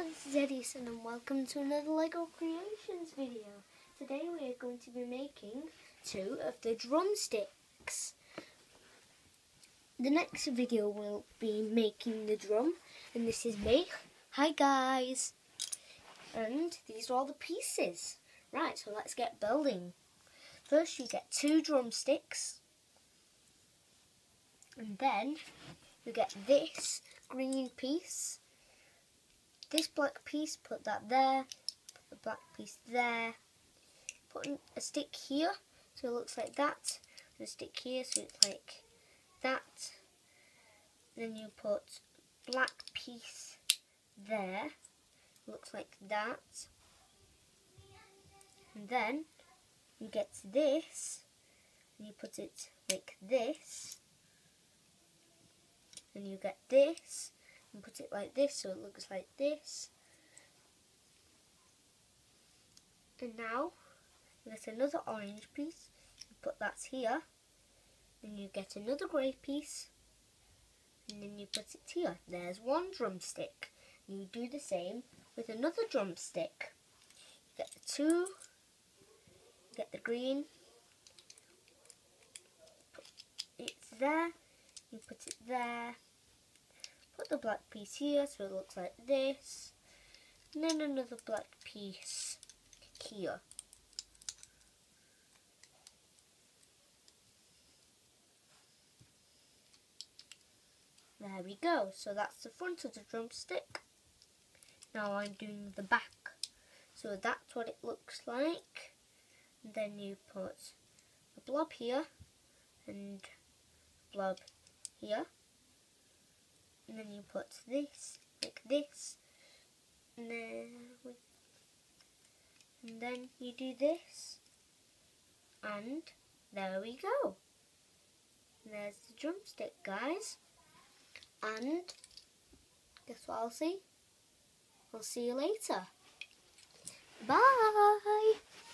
this is Edison and welcome to another LEGO Creations video. Today we are going to be making 2 of the drumsticks. The next video will be making the drum, and this is me. Hi guys! And these are all the pieces. Right, so let's get building. First you get 2 drumsticks, and then you get this green piece. This black piece, put that there, put the black piece there, put a stick here so it looks like that, and a stick here so it's like that. Then you put black piece there, looks like that. And then you get this, and you put it like this, and you get this, and put it like this so it looks like this. And now you get another orange piece, you put that here, then you get another grey piece, and then you put it here. There's one drumstick. You do the same with another drumstick. You get the 2, get the green, put it there, you put it there. Put the black piece here so it looks like this, and then another black piece here. There we go, so that's the front of the drumstick. Now I'm doing the back, so that's what it looks like. And then you put a blob here and a blob here. And then you put this, like this, and then you do this, and there we go. And there's the drumstick, guys. And guess what I'll see? I'll see you later. Bye!